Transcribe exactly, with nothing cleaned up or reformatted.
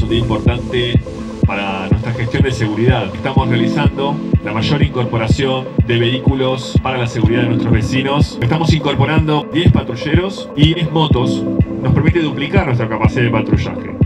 un día importante para nuestra gestión de seguridad. Estamos realizando la mayor incorporación de vehículos para la seguridad de nuestros vecinos. Estamos incorporando diez patrulleros y diez motos. Nos permite duplicar nuestra capacidad de patrullaje.